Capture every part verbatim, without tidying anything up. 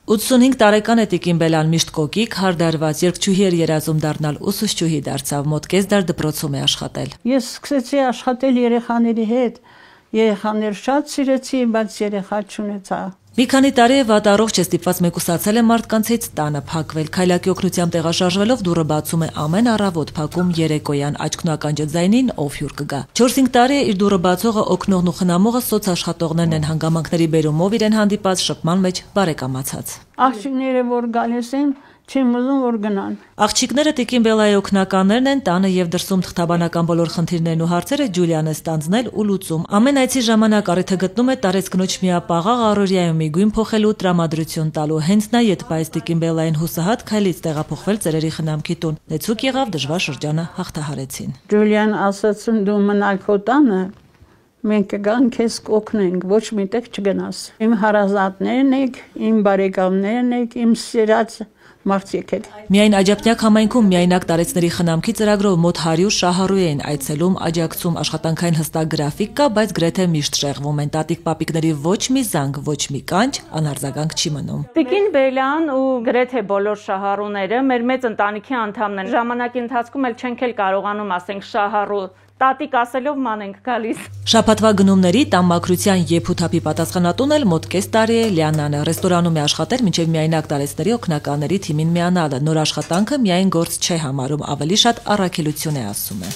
ութսունհինգ տարեկան է Տիկին Բելան միշտ կոկիկ, հարդարված, երգչուհի էր երազում դառնալ, ուսուցչուհի դարձավ, մոտ կես դար դպրոցում է աշխատել։ Ես սկսեցի աշխատել երեխաների հետ, երեխաներ շատ սիրեցի, բայց երեխա չունեցա։ Մի քանի տարի է վատ առողջ է, ստիպված մեկուսացել է մարդկանցից տանը փակվել, քայլակի օգնությամբ տեղաշարժվելով դուռը բացում է ամեն առավոտ, փակում երեկոյան, աչքն ու ականջը ձայնին ով հյուր կգա։ չորս-հինգ տարի է իր դուռը բացողը, օգնողն ու խնամողը սոցաշխատողներն են, հանգամանքների բերումով իրեն հանդիպած, շփման մեջ բարեկամացած։ Աղջիկները որ գալիս են, չեմ ուզում որ գնան։ Աղջիկները Տիկին Բելայի օգնականներն են, տանը եւ դրսում թղթաբանական բոլոր խնդիրներն ու հարցերը Ջուլիան է ստանձնել ու լուծում։ Ամեն այցի ժամանակ առիթը գտնում է տարեց կնոջ միապաղաղ առօրյայում միգույն փոխելու տրամադրություն տալու։ Հենց նա յետպայեց Տիկին Բելային հուսահատ քայլից տեղափոխվել ծերերի խնամքի տուն։ Նեցուկ եղավ, դժվար շրջանը հաղթահարեցին։ Ջուլիան ասաց դու մնալ քո տանը, մենք կգանք քեզ կօգնենք, ոչ միտեղ չգնաս։ Իմ հարազատներն եք, իմ բարեկամներն եք, իմ սիրած մարդիկ եք։ Միայն Աջափնյակ համայնքում միայնակ տարեցների խնամքի ծրագրով մոտ հարյուր շահառու էին այցելում, աջակցում, աշխատանքային հստակ գրաֆիկ կա, բայց գրեթե միշտ շեղվում են։ Տատիկ-պապիկների ոչ մի զանգ, ոչ մի կանչ անարձագանք չի մնում։ Տիկին Բելան ու գրեթե բոլոր շահառուները մեր մեծ ընտանիքի անդամն են։ Ժամանակի ընթացքում էլ չենք էլ կարողանում, ասենք, շահառու տատիկ ասելով ման ենք գալիս։ Շաբաթվա գնումների տան մաքրության եփութափի պատասխանատուն էլ մոտ կես տարի է Լիանանը։ Ռեստորանում է աշխատել մինչև միայնակ տարեցների օգնականների թիմին միանալը։ Նոր աշխատանքը միայն գործ չէ համարում, ավելի շատ առաքելություն է, ասում է։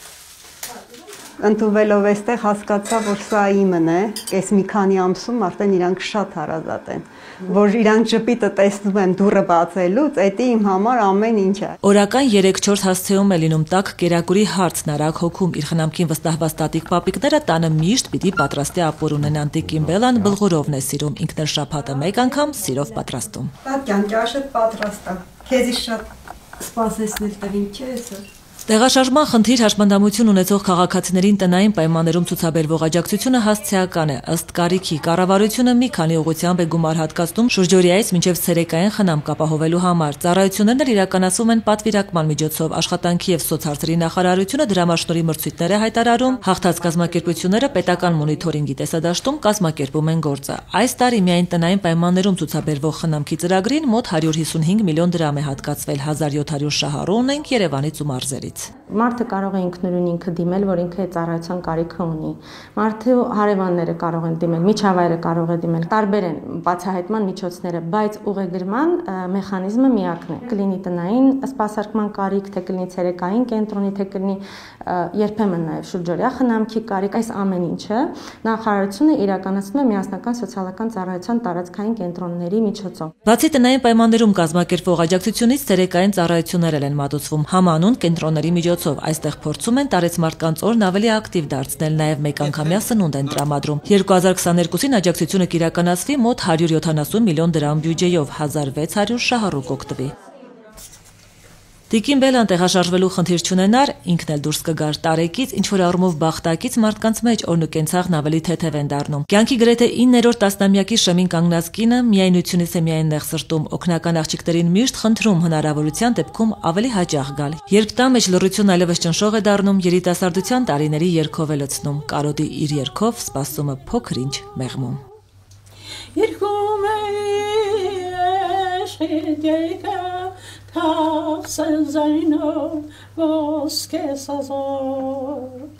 Ընդունվելով այստեղ հասկացա, որ սա իմն է, այս մի քանի ամսում արդեն իրանք շատ հարազատ են, որ իրանք ժպիտը տեսնում են դուռը բացելուց, դա իմ համար ամեն ինչ է։ Օրական երեք-չորս հասցեում է լինում տաք կերակուրի հարցն արագ հոգում, իր խնամքին վստահված տատիկ-պապիկները տանը միշտ պիտի պատրաստի ապոր ունենան։ Տիկին Բելան բլղուրովն է սիրում, ինքն էլ շաբաթը մեկ անգամ սիրով պատրաստում։ Տատյան, ճաշը պատրաստ է, քեզի շատ սպասեցնել տվին, չէ՞ սա։ Տեղաշարժման խնդիր հաշմանդամություն ունեցող քաղաքացիներին տնային պայմաններում ցուցաբերվող աջակցությունը հասցեական է, ըստ կարիքի։ Կառավարությունը մի քանի ուղղությամբ է գումար հատկացնում շուրջօրյայից մինչև ցերեկային խնամք ապահովելու համար։ Ծառայություններն իրականացվում են պատվիրակման միջոցով։ Աշխատանքի եւ սոցհարցերի նախարարությունը դրամաշնորհի մրցույթներ է հայտարարում, հաղթած կազմակերպությունները պետական մոնիթորինգի տեսադաշտում կազմակերպում են գործը։ Այս տարի միայն տնային պայմաններում ցուցաբերվող խնամքի ծրագրին մոտ հարյուր հիսունհինգ միլիոն դրամ է հատկացվել, հազար յոթ հարյուր շահառու ունենք Երևանից ու մարզերից։ Մարդը կարող է ինքնուրույն ինքը դիմել, որ ինքը ծառայության կարիքը ունի։ Մարդու հարևանները կարող են դիմել, միջավայրը կարող է դիմել, տարբեր են բացահայտման միջոցները, բայց ուղեգրման մեխանիզմը միակն է։ Կլինի տնային սպասարկման կարիք, թե կլինի ցերեկային կենտրոնի, թե կլինի երբեմն նաև շուրջօրյա խնամքի կարիք, այս ամեն ինչը նախարարությունը իրականացնում է միասնական սոցիալական ծառայության տարածքային կենտրոնների միջոցով։ Բացի տնային պայմաններում կազմակերպվող աջակցությունից ցերեկային ծառայություններ են մատուցվում համանուն կենտրոնների միջոցով։ Այստեղ փորձում են տարեց մարդկանց օրն ավելի ակտիվ դարձնել, նաև մեկ անգամյա սնունդ են տրամադրում։ երկու հազար քսաներկուսին աջակցությունը կիրականացվի մոտ հարյուր յոթանասուն միլիոն դրամ բյուջեյով, հազար վեց հարյուր շահառու կօգտվի։ Տիկին Բելան տեղաշարժվելու խնդիր չունենար, ինքն էլ դուրս կգար տարեկից, ինչ որ առումով բախտակից մարդկանց մեջ օրն ու կենցաղն ավելի թեթև են դառնում։ Կյանքի գրեթե իններորդ տասնամյակի շեմին կանգնած կինը միայնությունից է միայն նեղ սրտում, օգնական աղջիկներին միշտ խնդրում հնարավորության դեպքում ավելի հաճախ գալ։ Երբ տան մեջ լռություն այլևս ճնշող է դառնում, երիտասարդության տարիների երգով է լցնում, կարոտի իր երգով սպասումը փոքր ինչ մեղմում։ Երգում է շեդեկա Թափսեն զայնով ոսկե սազով